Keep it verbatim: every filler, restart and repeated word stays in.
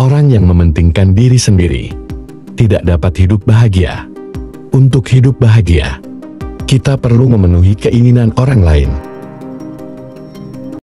Orang yang mementingkan diri sendiri tidak dapat hidup bahagia. Untuk hidup bahagia, kita perlu memenuhi keinginan orang lain.